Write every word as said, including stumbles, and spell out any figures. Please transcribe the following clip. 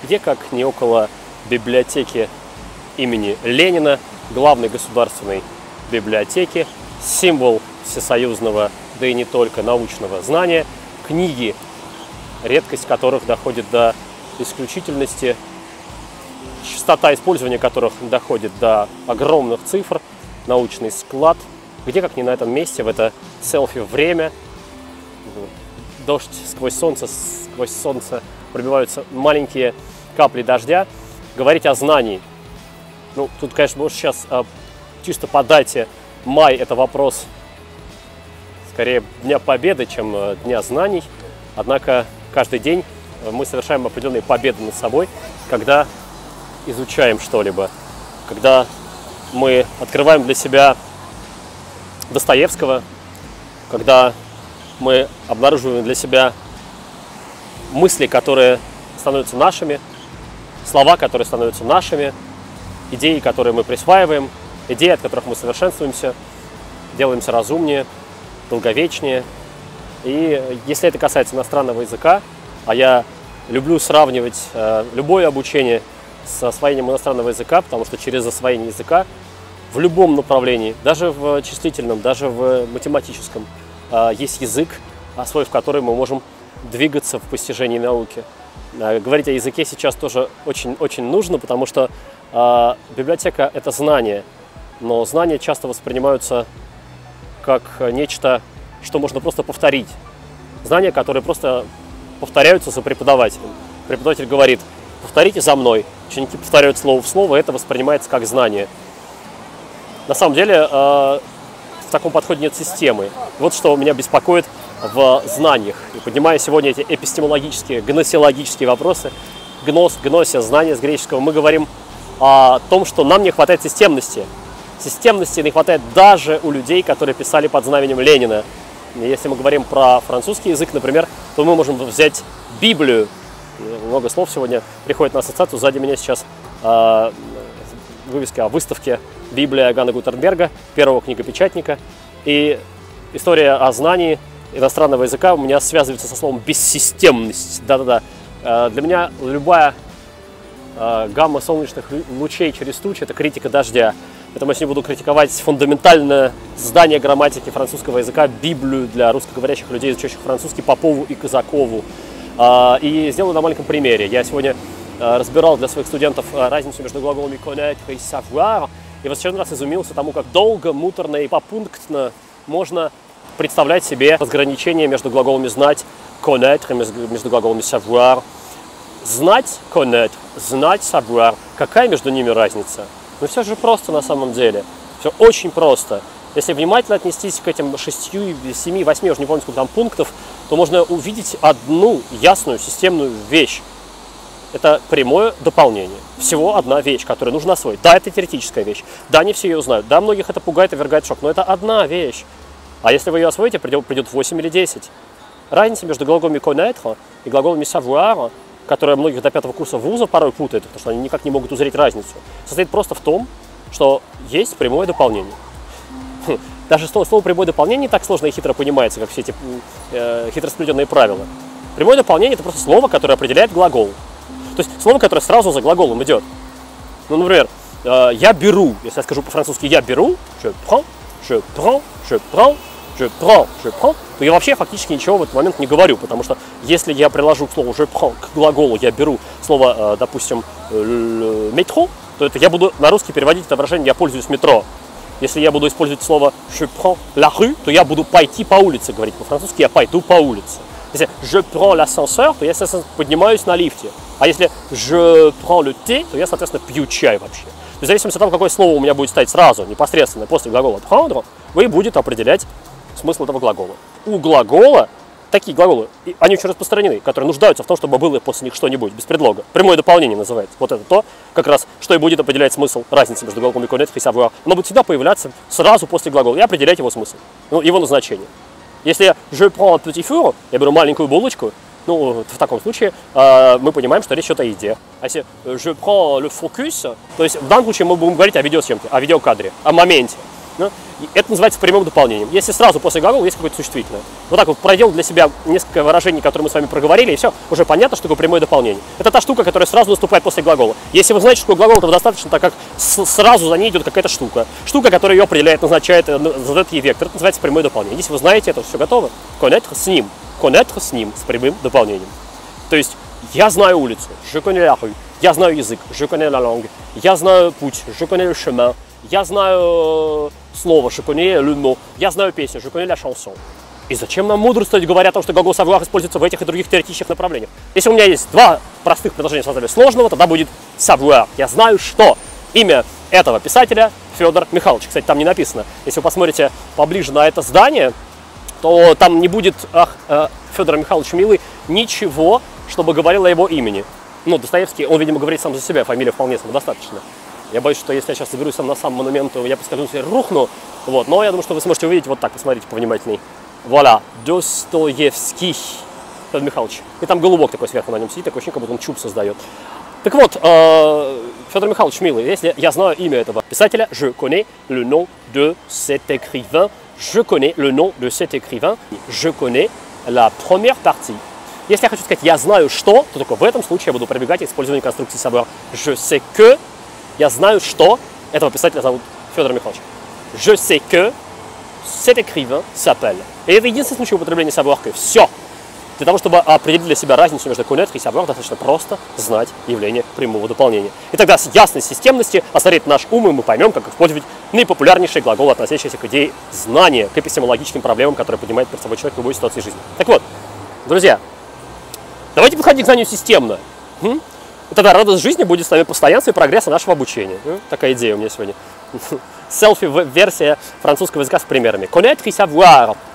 Где, как не около библиотеки имени Ленина, главной государственной библиотеки, символ всесоюзного, да и не только, научного знания, книги, редкость которых доходит до исключительности, частота использования которых доходит до огромных цифр, научный склад, где, как не на этом месте, в это селфи-время, дождь сквозь солнце, сквозь солнце пробиваются маленькие капли дождя, говорить о знании. Ну, тут, конечно, может сейчас а, чисто по дате май это вопрос скорее Дня Победы, чем а, Дня знаний. Однако каждый день мы совершаем определенные победы над собой, когда изучаем что-либо, когда мы открываем для себя Достоевского, когда мы обнаруживаем для себя мысли, которые становятся нашими, слова, которые становятся нашими, идеи, которые мы присваиваем, идеи, от которых мы совершенствуемся, делаемся разумнее, долговечнее. И если это касается иностранного языка, а я люблю сравнивать э, любое обучение с освоением иностранного языка, потому что через освоение языка в любом направлении, даже в числительном, даже в математическом, э, есть язык, освоив который мы можем двигаться в постижении науки. Э, говорить о языке сейчас тоже очень-очень нужно, потому что э, библиотека – это знание, но знания часто воспринимаются как нечто, что можно просто повторить. Знания, которые просто повторяются за преподавателем. Преподаватель говорит: повторите за мной. Ученики повторяют слово в слово, это воспринимается как знание. На самом деле э, в таком подходе нет системы. Вот что меня беспокоит в знаниях. И поднимая сегодня эти эпистемологические, гносеологические вопросы, гнос, гносия, знания с греческого, мы говорим о том, что нам не хватает системности. Системности не хватает даже у людей, которые писали под знаменем Ленина. Если мы говорим про французский язык, например, то мы можем взять Библию. Много слов сегодня приходит на ассоциацию. Сзади меня сейчас э, вывеска о выставке «Библия» Ганна Гутенберга, первого книгопечатника. И история о знании иностранного языка у меня связывается со словом «бессистемность». Да-да-да. Э, для меня любая э, гамма солнечных лучей через тучи – это критика дождя. Поэтому я сегодня буду критиковать фундаментальное здание грамматики французского языка, Библию для русскоговорящих людей, изучающих французский, Попову и Казакову. И сделаю на маленьком примере. Я сегодня разбирал для своих студентов разницу между глаголами connaître и savoir, и в очередной раз изумился тому, как долго, муторно и попунктно можно представлять себе разграничение между глаголами знать, connaître, и между глаголами savoir. Знать, connaître, знать, savoir. Какая между ними разница? Но все же просто на самом деле. Все очень просто. Если внимательно отнестись к этим шести, семи, восьми, уже не помню, сколько там пунктов, то можно увидеть одну ясную системную вещь. Это прямое дополнение. Всего одна вещь, которую нужно освоить. Да, это теоретическая вещь. Да, не все ее знают. Да, многих это пугает и ввергает в шок. Но это одна вещь. А если вы ее освоите, придет, придет восемь или десять. Разница между глаголами connaître и глаголами savoir, которая многих до пятого курса вуза порой путает, потому что они никак не могут узреть разницу, состоит просто в том, что есть прямое дополнение. Даже слово, слово «прямое дополнение» не так сложно и хитро понимается, как все эти э, хитросплетенные правила. Прямое дополнение – это просто слово, которое определяет глагол. То есть слово, которое сразу за глаголом идет. Ну, например, э, «я беру», если я скажу по-французски «я беру», je prends, je prends, je prends, je prends, je prends, то я вообще фактически ничего в этот момент не говорю, потому что если я приложу к слову je prends, к глаголу «я беру» слово, допустим, «métro», то это я буду на русский переводить это выражение «я пользуюсь метро». Если я буду использовать слово «je prends la rue», то я буду пойти по улице говорить. По-французски я пойду по улице. Если «je prends l'ascenseur», то я, соответственно, поднимаюсь на лифте. А если «je prends le thé», то я, соответственно, пью чай вообще. В зависимости от того, какое слово у меня будет стоять сразу, непосредственно после глагола «prendre», вы будете определять смысл этого глагола. У глагола такие глаголы, они очень распространены, которые нуждаются в том, чтобы было после них что-нибудь, без предлога. Прямое дополнение называется. Вот это то, как раз, что и будет определять смысл разницы между глаголами connaître и savoir. Оно будет всегда появляться сразу после глагола и определять его смысл, ну, его назначение. Если я «je prends un petit four», я беру маленькую булочку, ну, в таком случае э, мы понимаем, что речь идет о еде. А если «je prends le focus», то есть в данном случае мы будем говорить о видеосъемке, о видеокадре, о моменте. Ну, это называется прямым дополнением. Если сразу после глагола есть какое-то существительное. Вот так вот проделал для себя несколько выражений, которые мы с вами проговорили, и все, уже понятно, что такое прямое дополнение. Это та штука, которая сразу наступает после глагола. Если вы знаете, что такое глагол, то достаточно, так как сразу за ней идет какая-то штука. Штука, которая ее определяет, назначает, задает ей вектор. Это называется прямое дополнение. Если вы знаете это, все готово. Connaître с ним. Connaître с ним, с прямым дополнением. То есть, я знаю улицу, je connais la rue. Я знаю язык, je connais la langue. Я знаю путь, je connais le chemin. Я знаю слово, je connais le mot. Я знаю песню, je connais la chanson. И зачем нам мудрствовать, говоря о том, что глагол savoir используется в этих и других теоретических направлениях? Если у меня есть два простых предложения в составе сложного, тогда будет savoir. Я знаю, что имя этого писателя Федор Михайлович. Кстати, там не написано. Если вы посмотрите поближе на это здание, то там не будет ах, э, Федор Михайлович Милый ничего, чтобы говорило о его имени. Ну, Достоевский, он, видимо, говорит сам за себя, фамилия вполне самодостаточна. Я боюсь, что если я сейчас заберусь сам на сам монумент, то я поскользнусь и рухну. Вот. Но я думаю, что вы сможете увидеть вот так, посмотрите повнимательней. Вуаля, Достоевский Федор Михайлович. И там голубок такой сверху на нем сидит, такое ощущение, как будто он чуб создает. Так вот, э, Федор Михайлович Милый, если я знаю имя этого писателя, je connais le nom de cet écrivain, je connais le nom de cet écrivain, je connais la première partie. Если я хочу сказать «я знаю что», то только в этом случае я буду прибегать к использованию конструкции savoir. Je sais que, я знаю, что этого писателя зовут Федор Михайлович. Je sais que cet écrivain s'appelle. И это единственный случай употребления savoir que. Все. Для того, чтобы определить для себя разницу между connaître и savoir, достаточно просто знать явление прямого дополнения. И тогда с ясной системности озарит наш ум, и мы поймем, как использовать наипопулярнейшие глаголы, относящиеся к идее знания, к эпистемологическим проблемам, которые поднимает перед собой человек в любой ситуации жизни. Так вот, друзья, давайте подходить к знанию системно. М? И тогда радость жизни будет с нами постоянство и прогресса нашего обучения. М? Такая идея у меня сегодня. Селфи-версия французского языка с примерами. Connaître и savoir.